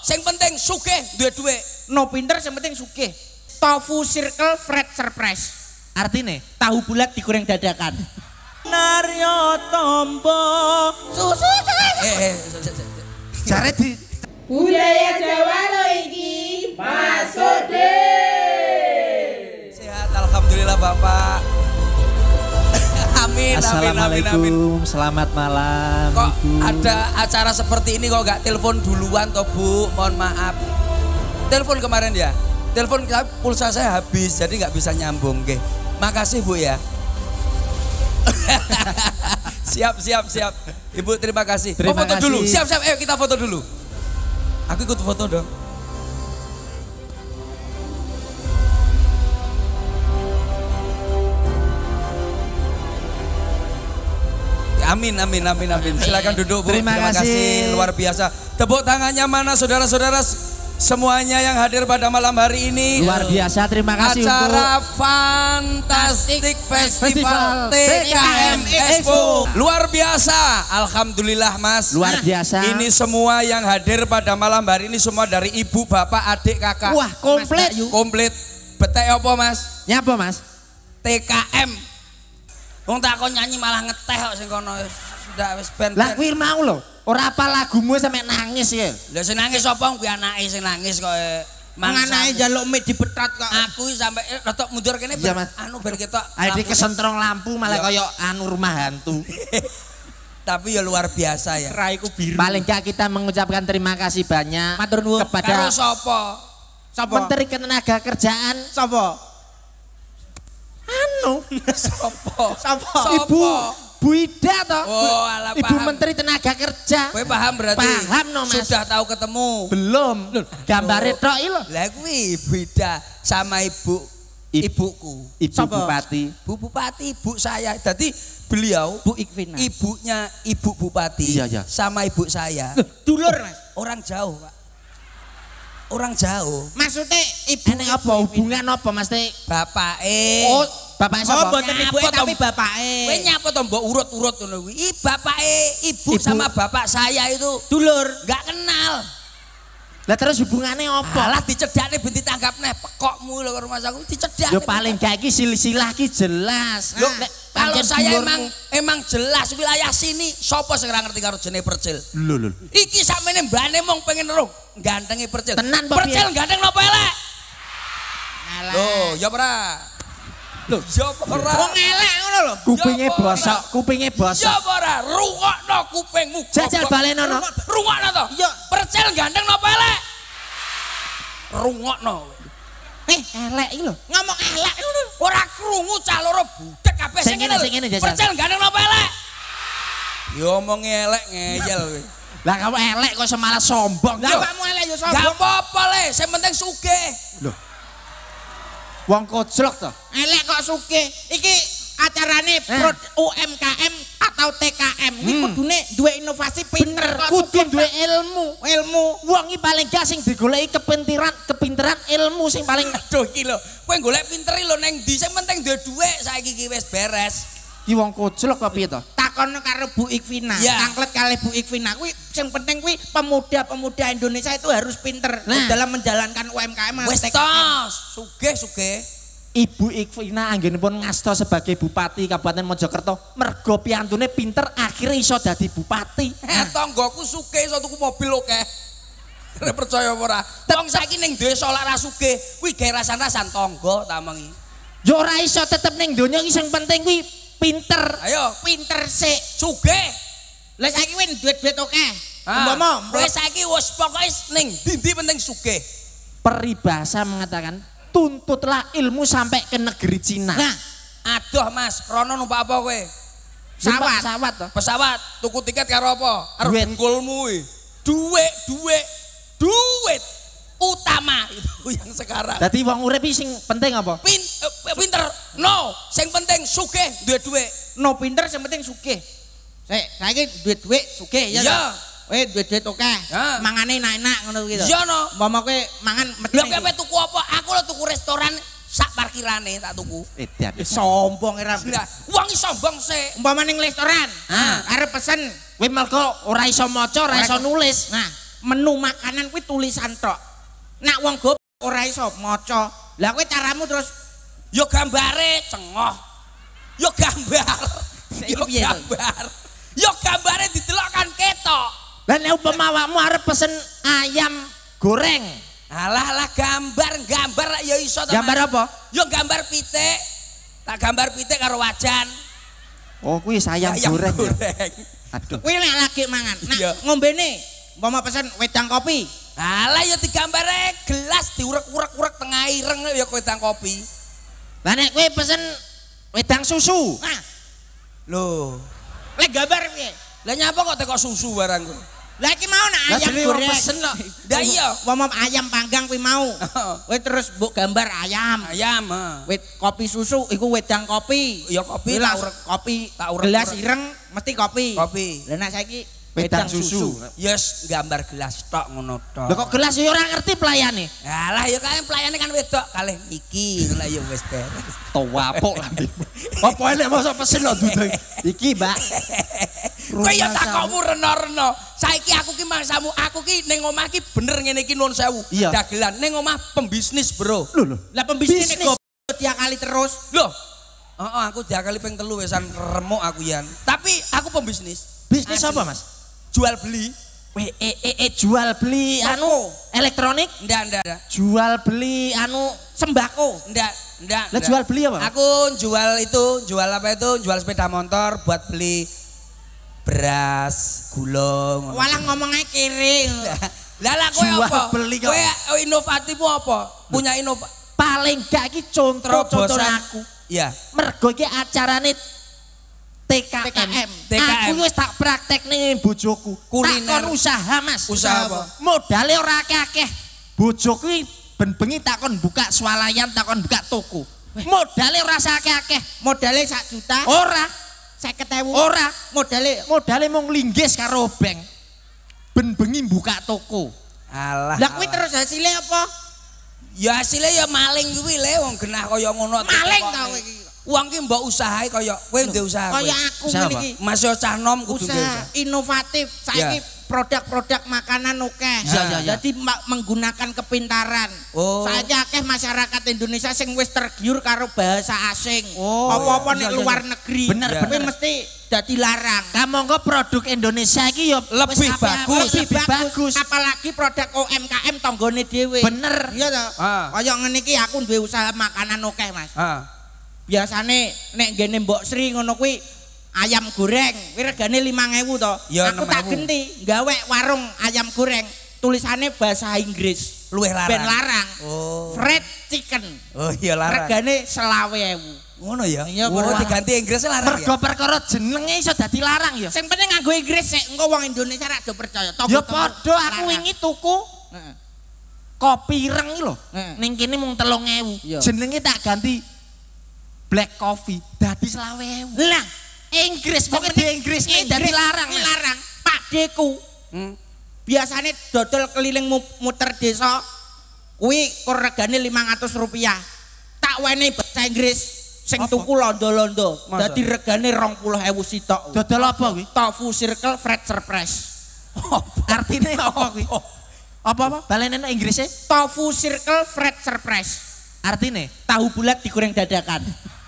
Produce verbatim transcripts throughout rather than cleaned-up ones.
sing penting sugih duwe duwe. No pinter sing penting sugih. Tofu circle fried surprise. Artine tahu bulat digoreng dadakan. Naryo tombo susu. Eh, eh, Jare di Budaya Jawa lo iki masuk deh. sehat alhamdulillah Bapak. Amin, amin, amin, amin. Assalamualaikum, selamat malam. Kok Ibu. ada acara seperti ini kok gak telepon duluan toh Bu? Mohon maaf. Telepon kemarin ya. Telepon pulsa saya habis jadi nggak bisa nyambung. Oke. Makasih Bu ya. Siap, siap, siap. Ibu terima kasih. Terima oh, foto kasih. dulu. Siap, siap. Ayo kita foto dulu. Aku ikut foto dong. Amin, amin, amin, amin. Silakan duduk Bu. Terima Terima kasih. kasih. Luar biasa. Tepuk tangannya mana saudara-saudara semuanya yang hadir pada malam hari ini. Luar biasa, terima kasih Acara untuk Fantastic Festival Festival T K M Expo. Expo. Luar biasa. Alhamdulillah Mas. luar biasa. Ini semua yang hadir pada malam hari ini semua dari ibu, bapak, adik, kakak. Wah, komplit. Komplit. Betek apa Mas? Nyapa Mas? T K M. Wong tak kon nyanyi malah ngeteh kok sing kono. Sudah wis ben. Lah kuwi mau lho, ora apa lagumu sampe nangis ya. Lah sing nangis sapa kuwi anake sing nangis kok. Manganake njaluk mie dipetrat kok. Aku sampe rada mundur kene Iya, Mas. anu ben ketok. Ayo lampunya. kesentrong lampu malah kaya anu rumah hantu. Tapi ya luar biasa ya. Raiku biru. Paling gak kita mengucapkan terima kasih banyak Matur nuwun. Karo kepada sapa? Sapa? Menteri Ketenagakerjaan Sapa? anu Sopo? Sapa? Ibu Bu Ida toh. Oh, ala Ibu paham. Menteri Tenaga Kerja. Kowe paham berarti? Paham no, Mas. Sudah tahu ketemu. Belum. Gambare tok iki lho. Lah kuwi Ibu Ida sama ibu Ib- ibuku. Ibu Sapa? Bupati. Bu Bupati, ibu saya. Jadi beliau Bu Ikvina. ibunya Ibu Bupati Iya, iya. sama ibu saya. Dulur Mas. Orang jauh, Pak. Orang jauh. Maksudnya ibu Enek apa hubungan apa Mas Teh? Bapak eh. Oh, bapak Oh, sapa? mboten ibu Nyapa, tapi Tom? bapake. Kowe nyapa to mbok urut-urut ngono kuwi. I bapake ibu, Ibu. sama bapak saya itu Dulur. enggak kenal. Lah terus hubungannya apa? Alah dicedhakne ben ditanggapne pekokmu lho karo Mas aku dicedhak. Yo paling gak iki silsilah ki jelas. Loh, Nek kalau pancen saya dulurmu- emang emang jelas wilayah sini sapa sing ora ngerti karo jenenge Percil. lho lho. Iki sakmene mbane mong pengen roh gantengi Percil. Tenan, Pak, Percil piye? ganteng napa elek? Alah. Loh, ya ora. Loh, ya ora. Wong elek ngono lho. Kupinge Ya apa bosok, kupinge Ya bosok. apa ora? Rungokno kupingmu. Jajal goblok. balenono. Rungokno to. Ya. Percil ganteng napa elek? Rungokno. Eh, elek iki lho. Ngomong elek ngono. Ora krungu cah loro budek kabeh Sing sing ngene, ngene. sing ngene, lho. Jajal. Percil ganteng napa elek? Ya omongi elek ngeyel kowe. Lah kamu elek kok semalah sombong. Lah Yo. awakmu elek yo Gak sombong. apa-apa le, sing penting sugih. Lho. Wong kojlok to. Elek kok sugih. Iki acarane prod U M K M atau T K M. Iki kudune duwe inovasi pinter kok Kudu sugih, duwe Pak. ilmu. ilmu. Wong iki paling gak sing digoleki kepinteran, kepinteran ilmu sing paling Aduh iki lho, kowe golek pinteri lho ning ndi sing penting duwe dhuwit saiki iki wis beres. iki wong kojlok kok piye to? Takono karo Bu Ikvina. Ya. Tangklet kali Bu Ikvina kuwi sing penting kuwi pemuda-pemuda Indonesia itu harus pinter Nah. dalam menjalankan U M K M. Wis T K M. tos, sugih-sugih. Ibu Ikvina anggenipun ngasta sebagai Bupati Kabupaten Mojokerto mergo piyantune pinter akhirnya iso dadi bupati. Eh tanggoku sugih iso tuku mobil oke. Ora percaya apa ora? Wong saiki ning desa lak ra sugih, kuwi gawe rasan-rasan tangga ta mengi. Yo ora iso tetep ning donya iki sing penting kuwi pinter. Ayo, Pinter sik. sugih. Lah saiki win duit-duit oke. Ah, Umpama kowe saiki wis pokoke ning ndi penting sugih. Peribahasa mengatakan tuntutlah ilmu sampai ke negeri Cina. Nah, Aduh Mas, rono numpak apa kowe? Numpak pesawat. pesawat toh. Pesawat, tuku tiket karo apa? Karo Duit. dengkulmu kuwi. Duit, duit, duit utama itu yang sekarang. Dadi wong urip iki sing penting apa? Pin, eh, pinter, no, sing penting sugih duwe duit. no pinter sing penting sugih. Sik, saiki duit-duit sugih ya. Iya. toh? Kowe duit-duit oke. Ya. Mangane enak-enak ngono kuwi to. Iya no. Umpama kowe mangan mesti. Lha kowe tuku apa? Aku lho tuku restoran sak parkirane tak tuku. Edan. Sombong era. Nah, wong iki sombong sik. Umpama ning restoran, Ah. arep pesen, Kowe mergo ora iso maca, ora iso nulis. nah, menu makanan kuwi tulisan tok. Nak wong goblok ora iso maca. Lah kowe caramu terus yo gambare cengoh. Yo gambar. Yo piye to? gambar. Yo gambare didelok kan ketok. Lah nek umpama awakmu arep pesen ayam goreng. Alah lah gambar, gambar lah ya iso to. Gambar apa? Yo gambar pitik. Tak gambar pitik karo wajan. Oh, kuwi ayam goreng. Ya? goreng. Aduh. kuwi nek lagi mangan. Nah, Iya. ngombene umpama pesen wedang kopi. Alah ya digambare gelas diurek-urek-urek tengah ireng ya wedang kopi. Lah nek kowe pesen wedang susu. Nah, Loh, lek gambar piye? lah nyapa kok teko susu barang kowe? Lah iki mau nak Lah ayam jenenge wong goreng. pesen kok. Lah iya, Umpama ayam panggang kuwi mau. Kowe terus mbok gambar ayam. ayam. Wit kopi susu iku wedang kopi. Ya kopi Kuwi tak langsung urek kopi. tak urek- Gelas urek. ireng mesti kopi. Kopi. Lah nek saiki Wedang wedang susu. susu. Yes, gambar gelas tok ngono tok. Lah kok gelas ya ora ngerti pelayane. Alah ya kan pelayane kan wedok kalih iki lah ya wis beres. Towapok lah. Apa enek mosok pesen lho duduk. Iki, Mbak. Kowe ya takokmu reno-reno. Saiki aku ki mangsamu, aku ki ning omah ki bener ngene iki nuwun sewu. Iya. Dagelan ning omah pembisnis, Bro. Lho lho. Lah pembisnis Bisnis. goblok tiap kali terus. Loh. Heeh, aku diakali ping telu wesan remuk aku yan. Tapi aku pembisnis. Bisnis Asli. apa, Mas? Jual beli. Weh, eh, eh, eh, jual beli anu elektronik, Ndak, ndak, ndak. jual beli anu Sembako. Ndak, ndak. Lah ndak. jual beli apa? Aku jual itu, jual apa itu? Jual sepeda motor buat beli beras, gula. ngono. Walah ngomongnya kiri. Lah lah kowe Jual apa? beli kok. Kowe inovatifmu apa? Punya inova Paling gak iki contoh contoh terobosan. aku. Iya. Mergo iki acarane T K M. T K M. T K M. Aku wis tak praktekne bojoku. Kuliner. Takon usaha, Mas. Usaha apa? Modale ora akeh-akeh. Bojoku iki ben bengi takon buka swalayan, takon buka toko. Modale ora akeh-akeh. Modalnya sak juta. Ora, Seket ewu. ora. Modalnya. Modale mung linggis karo bank. Ben bengi buka toko. Alah. Lah kuwi terus hasilnya apa? Ya hasilnya ya maling kuwi le wong genah kaya ngono. Maling tekokne. tau iki. Wong ki mbok usahae kaya kowe ndek usaha. kowe. Kaya aku Usaha ngene apa? iki. Mas yo cah nom kudu ndek Usaha usaha. inovatif. Saiki Ya. produk-produk makanan akeh. Ya, ya, ya. Jadi ma- menggunakan kepintaran. Oh. Saiki akeh masyarakat Indonesia sing wis tergiur karo bahasa asing. Oh, Apa-apa iya, nek iya, luar iya. negeri. Bener, Kuwi bener. mesti dadi larang. Kamangka produk Indonesia iki ya Lebih wis apik-apik, bagus. lebih bagus. Apalagi produk U M K M tanggane dhewe. Bener. Iya toh? Ah. Kaya ngene iki aku duwe usaha makanan akeh, Mas. Ah. Biasane nek ngene Mbok Sri ngono kuwi ayam goreng, kuwi regane lima ewu to. Ya, Aku enam tak ewu. genti gawe warung ayam goreng, tulisannya bahasa Inggris. Luwih larang. Ben larang. Oh. Fried chicken. Oh iya larang. Regane selawe ewu. Ngono ya. Iya, Oh bener. diganti Inggrisnya larang Mergo ya. perkara jenenge iso dadi larang ya. Sing penting nganggo Inggris sik, engko wong Indonesia ra do percaya. Ya Toko-toko padha aku larang. wingi tuku Heeh. kopi ireng iki lho. Heeh. Ning kene mung telung ewu. Iya. Jenenge tak ganti black coffee dadi selawe ewu. Lah, Inggris pokoke di Inggris nek dadi larang. Ini Mas. larang. Pak Deku. Hmm. Biasane dodol keliling mu- muter desa kuwi kur regane lima ratus rupiah. Tak wenehi bahasa Inggris sing Apa? tuku londo-londo. Masa? Dadi regane dua puluh ewu sitok. Dodol apa kuwi? Tofu circle fried surprise. Artine apa kuwi? Apa-apa? Balene nek Inggrisnya Tofu circle fried surprise. artine Tahu bulat digoreng dadakan.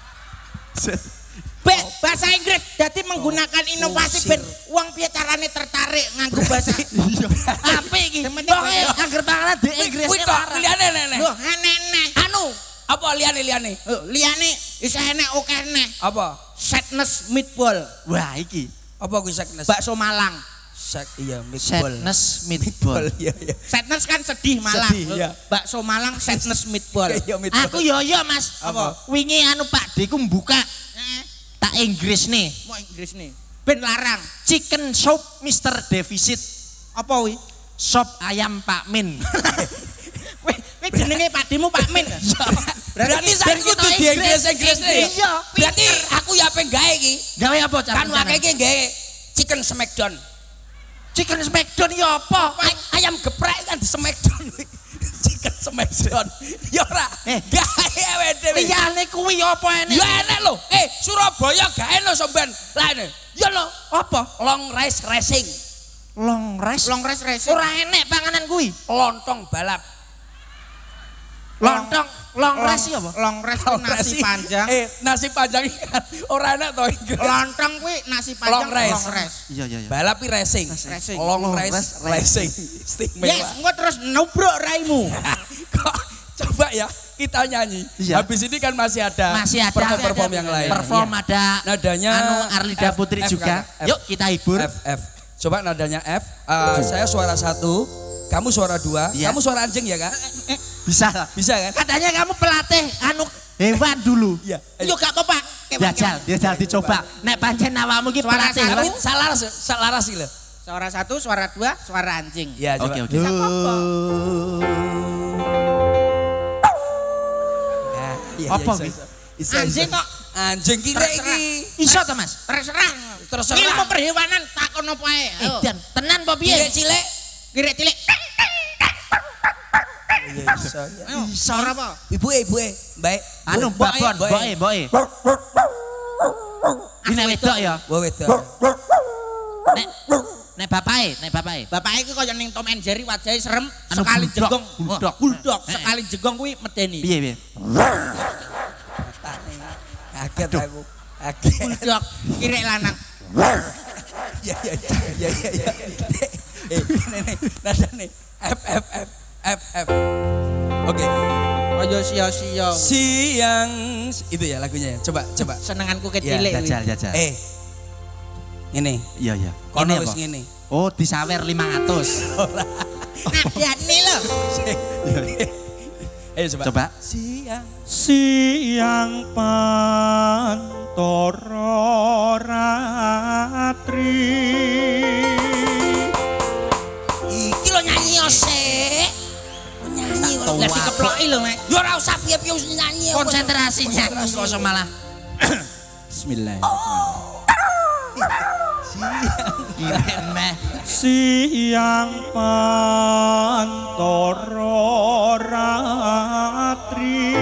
Be, bahasa Inggris dadi menggunakan inovasi ben wong piye carane tertarik nganggo bahasa. apik iki. Yang penting Pokoke bahasa- angger panganan di Kuwi Inggrisnya tok larang. liyane nenek. Loh, aneh-aneh. Anu, apa liyane liyane? Oh, liyane isa enek akeh neh. Apa? Sadness meatball, Wah iki Apa kuwi sadness? bakso Malang. Sak iya meatball. sadness meatball. Iya iya. Sadness kan sedih Malang. Sedih, iya. Bakso Malang sadness meatball. Iya meatball. Aku yo yo Mas. Apa? Wingi anu Pak Deku mbuka Eh, tak Inggris nih. mau Inggris nih. Ben larang. Chicken soup mister Deficit. Apa wi? Sop ayam Pak Min. Wih, wih jenenge Pak Demu Pak Min. Berarti saya kudu di Inggris Inggris nih. Iya. Berarti aku ya pengen gawe iki. Gawe apa cara? Kan wae iki gawe chicken smackdown. Chicken smackdown ya apa? Ay- ayam geprek kan di smackdown. Chicken smackdown. Ya ora. Eh. Gawe awake dhewe. Liyane kuwi apa enek? Ya enek lho. Eh, Surabaya gak enak sampean. Lah ini. Ya lho, Apa? long race racing. Long race. Long race racing. Ora enek panganan kuwi. Lontong balap. Lontong, long race ya apa? Long race kuwi nasi panjang. Eh, nasi panjang ora enak to iki. Lontong kuwi nasi panjang. Long race. Long race. Iya iya iya. Balap pi racing. Racing. Long race racing. Yes, Istimewa. engko terus nubruk raimu. Kok coba ya kita nyanyi. Iya. Habis ini kan masih ada Masih ada perform-perform yang lain. Perform Iya. ada Nadanya anu Arlida F, Putri F juga. kakak, F. Yuk kita hibur. F F. Coba nadanya F. Uh, saya suara satu, kamu suara dua, Iya. kamu suara anjing ya kak? Bisa lah. Bisa kan? Katanya kamu pelatih anu hewan dulu. Iya. Yo gak apa-apa. Jajal, jajal dicoba. Nek pancen awakmu ki Suara pelatih satu. Tapi salaras, salaras sih loh. Suara satu, suara dua, suara anjing. Iya coba. Oke, oke. Gak apa-apa. Ya, iya, Apa iya, ki? iso, iso, iso. Anjing kok Anjing kira Terserah. iki. Iso to, Mas? terserah. Terserah. Ilmu perhewanan takon apa ae. Ayo. Edan, tenan apa piye? Kira cilik. Kirek cilik. Iya iso. ya. Ayo, suara apa? Ibu eh, ibu eh, baik. Anu Bu- babon, boy. boe, boe. Ini wedok ya. Wah wedok. Nek nek bapake, nek bapake. Bapak iku kaya ning Tom and Jerry wajahe serem, Anu sekali bulldog, jenggong. bulldog. Bulldog, Eh, eh. sekali jenggong kuwi medeni. Piye piye? Kaget aku. Kaget. Bulldog, kirek lanang. Ya ya ya ya ya ya. Eh, ini nih, nada nih. F F F F F. Oke. Kaya sia-sia. Siang itu ya lagunya ya. Coba coba. Senenganku Ya, kecilik kuwi. Jajal, jajal. Eh. Ini. Iya iya. Kono Ini wis apa? ngene. Oh, disawer lima ratus. Nadane lho. Ayo coba. Coba. Siang. Siang pantoro ratri Iki lho nyanyi ose. Nyanyi tahu lek apa. dikeploki lho, Mas. Yo ora usah piye-piye wis nyanyi. Konsentrasi nyanyi kok malah. Bismillahirrahmanirrahim. Kirain meh. siang pantoro ratri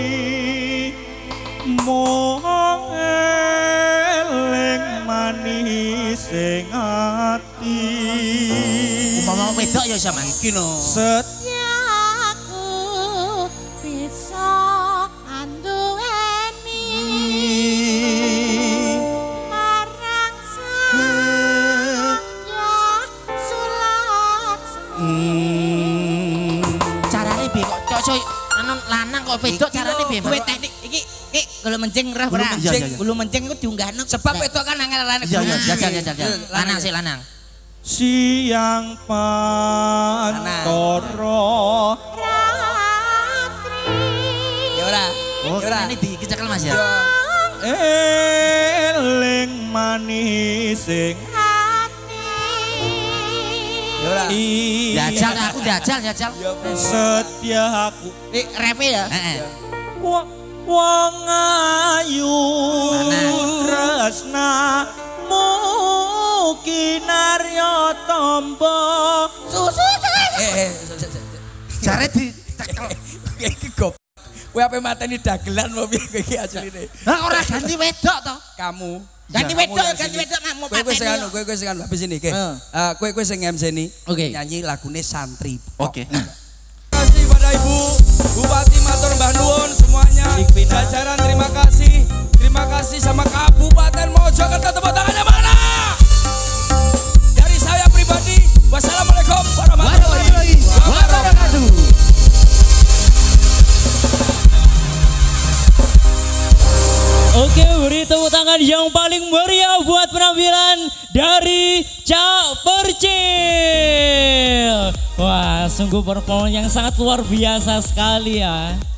mong eling manis ing ati Umpama wedok ya sama. Iki no. Setiaku bisa anduweni marang sang sulat Carane piye kok cocok anu lanang kok wedok carane piye? Kuwi teknik iki iki gulu mencing roh Gulu ora. mencing. Iya, iya, iya. Gulu mencing iku diunggahno. Sebab itu kan angel-angel. Iya iya, jajal jajal jajal. Lanang sih lanang. siang pantoro ratri Ya ora. Oh, Ya ora. ini dikecekel Mas ya. eling manis ing hati Ya ora. Jajal aku jajal jajal. setiaku Eh refe ya. Heeh. Wa- wong ayu Mana? tresnamu kinarya tamba Susu Eh, eh. Jare dicekel. Iki gop. Kowe ape mateni dagelan mau piye kowe iki asline. Lah ora ganti wedok to. Kamu. ganti Kamu wedok yang ganti sini. wedok mak mau Kowe kowe sing anu, pateni. kowe kowe sing anu habis ini ke. Eh. Eh, kowe kowe sing M C ini. Oke. Nyanyi lagune Santri. Oke. Terima kasih pada Ibu Bupati Matur Mbah Nuwun semuanya. Jajaran terima kasih. Terima kasih sama Kabupaten Mojokerto. Tepuk tangannya mana? Dari saya pribadi, wassalamualaikum warahmatullahi wabarakatuh. Oke, beri tepuk tangan yang paling meriah buat penampilan dari Cak Percil. Wah, sungguh performa yang sangat luar biasa sekali ya.